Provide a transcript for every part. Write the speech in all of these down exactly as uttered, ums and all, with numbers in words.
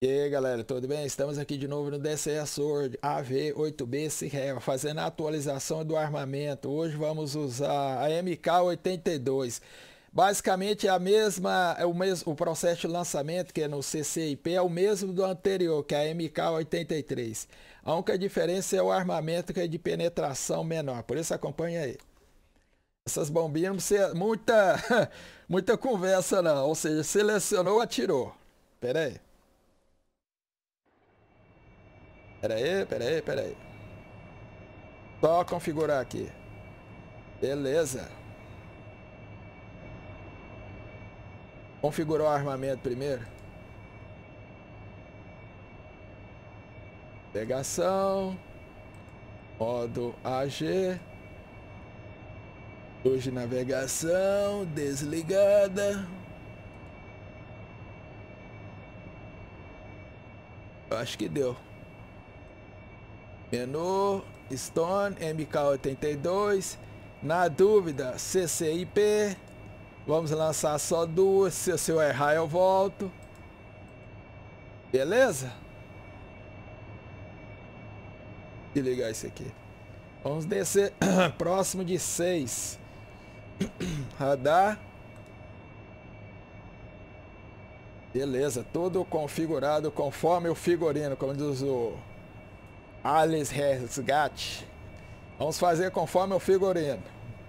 E aí galera, tudo bem? Estamos aqui de novo no D C S Sword A V oito B Sierra, fazendo a atualização do armamento. Hoje vamos usar a M K oitenta e dois. Basicamente é a mesma, é o mesmo, o processo de lançamento que é no C C I P é o mesmo do anterior, que é a M K oitenta e três. A única diferença é o armamento, que é de penetração menor. Por isso acompanha aí. Essas bombinhas não precisa muita muita conversa não, ou seja, selecionou, atirou. Pera aí. Pera aí, pera aí, pera aí. Só configurar aqui. Beleza. Configurou o armamento primeiro. Navegação. Modo A G. Luz de navegação desligada. Acho que deu. Menu, Stone, M K oitenta e dois. Na dúvida, C C I P. Vamos lançar só duas. Se, se eu errar, eu volto. Beleza? Vou ligar isso aqui. Vamos descer próximo de seis. Radar. Beleza, tudo configurado conforme o figurino, como diz o Alice Resgate. Vamos fazer conforme o figurino.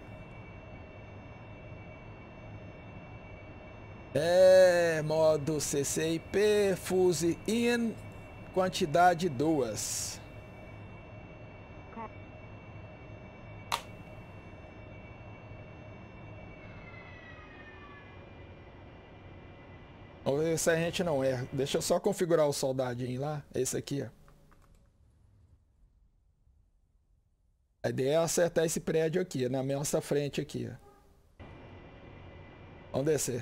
É modo C C I P, fuse in, quantidade duas. Vamos ver se a gente não erra. Deixa eu só configurar o soldadinho lá. Esse aqui, ó. A ideia é acertar esse prédio aqui, na nossa frente aqui, ó. Vamos descer.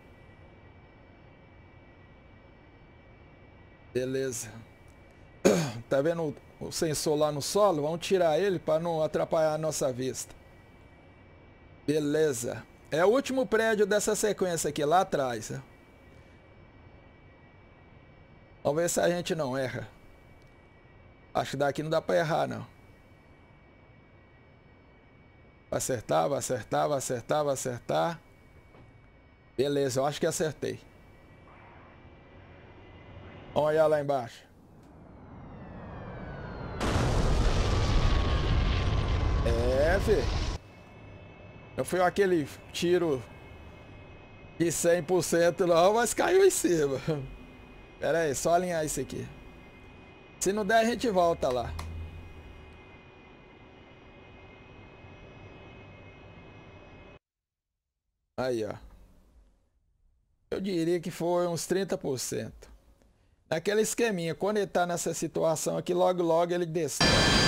Beleza. Tá vendo o sensor lá no solo? Vamos tirar ele para não atrapalhar a nossa vista. Beleza. É o último prédio dessa sequência aqui, lá atrás, ó. Vamos ver se a gente não erra. Acho que daqui não dá para errar, não. Vai acertar, vai acertar, vai acertar, vai acertar. Beleza, eu acho que acertei. Vamos olhar lá embaixo. É, filho. Não foi aquele tiro de cem por cento não, mas caiu em cima. Pera aí, só alinhar isso aqui. Se não der, a gente volta lá. Aí, ó. Eu diria que foi uns trinta por cento. Naquele esqueminha, quando ele tá nessa situação aqui, logo logo ele desce.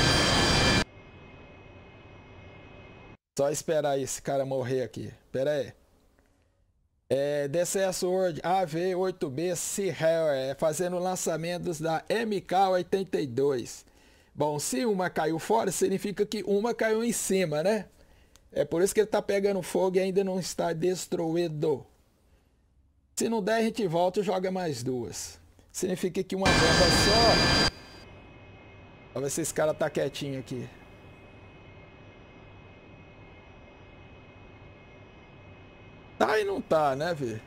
Só esperar esse cara morrer aqui. Pera aí. É, D C S Sword A V oito B Sierra, é, fazendo lançamentos da M K oitenta e dois. Bom, se uma caiu fora, significa que uma caiu em cima, né? É por isso que ele tá pegando fogo e ainda não está destruído. Se não der, a gente volta e joga mais duas. Significa que uma bomba só. Vamos ver se esse cara tá quietinho aqui. Tá e não tá, né, velho?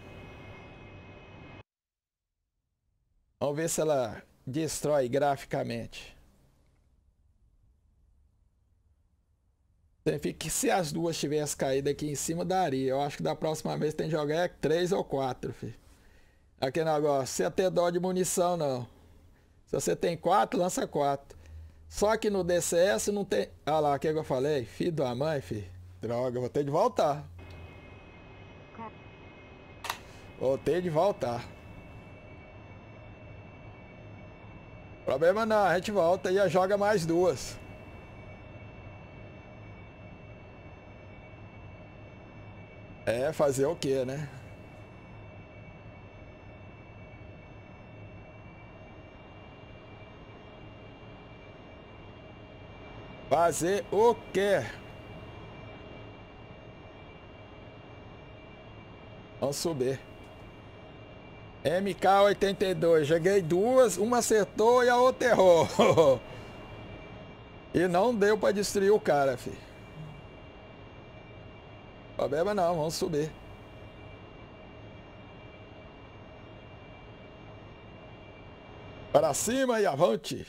Vamos ver se ela destrói graficamente. Significa que se as duas tivessem caído aqui em cima, daria. Eu acho que da próxima vez tem que jogar três ou quatro, filho. Aquele negócio, você tem dó de munição, não. Se você tem quatro, lança quatro. Só que no D C S não tem... Ah lá, o que eu falei? Filho da mãe, filho. Droga, vou ter de voltar. Voltei de voltar. Problema não, a gente volta e joga mais duas. É, fazer o que, né? Fazer o que? Vamos subir. M K oitenta e dois, joguei duas, uma acertou e a outra errou. E não deu pra destruir o cara, filho. Problema não, vamos subir. Para cima e avante.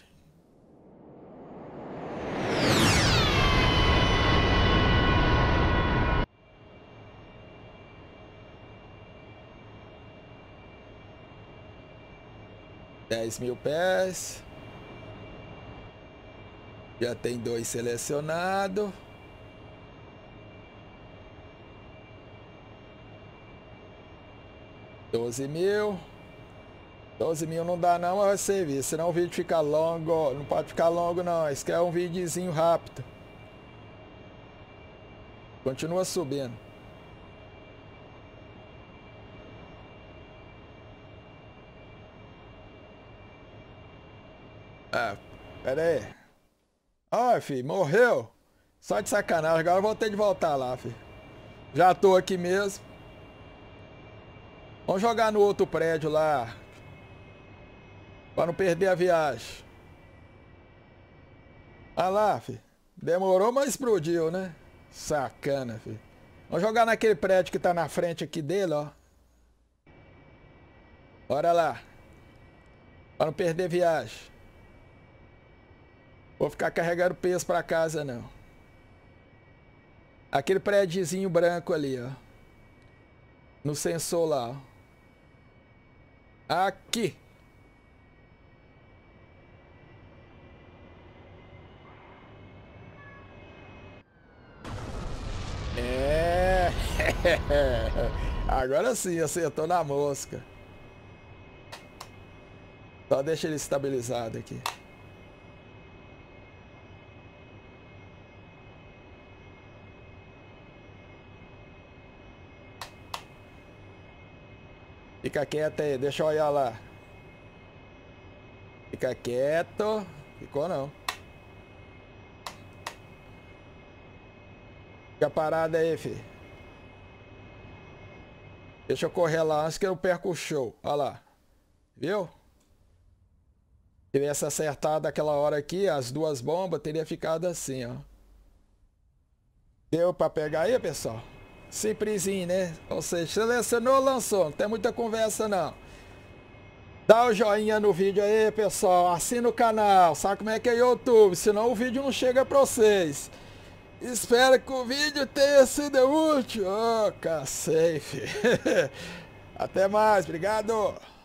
Dez mil pés. Já tem dois selecionados. Doze mil. Doze mil não dá não, mas vai servir. Senão o vídeo fica longo. Não pode ficar longo não. Isso aqui é um videozinho rápido. Continua subindo. Ah, pera aí. Ó, filho, morreu. Só de sacanagem. Agora eu vou ter de voltar lá, filho. Já tô aqui mesmo. Vamos jogar no outro prédio lá. Pra não perder a viagem. Ah lá, filho. Demorou, mas explodiu, né? Sacana, filho. Vamos jogar naquele prédio que tá na frente aqui dele, ó. Bora lá. Pra não perder viagem. Vou ficar carregando peso pra casa, não. Aquele prédiozinho branco ali, ó. No sensor lá, ó. Aqui. É. Agora sim, acertou na mosca. Só deixa ele estabilizado aqui. Fica quieto aí, deixa eu olhar lá. Fica quieto. Ficou não. Fica parado aí, filho. Deixa eu correr lá antes que eu perco o show. Olha lá. Viu? Se tivesse acertado aquela hora aqui, as duas bombas, teria ficado assim, ó. Deu pra pegar aí, pessoal? Simplesinho, né? Ou seja, selecionou, lançou. Não tem muita conversa, não. Dá o joinha no vídeo aí, pessoal. Assina o canal. Sabe como é que é YouTube? Senão o vídeo não chega pra vocês. Espero que o vídeo tenha sido útil. Ô, oh, cacete. Até mais. Obrigado.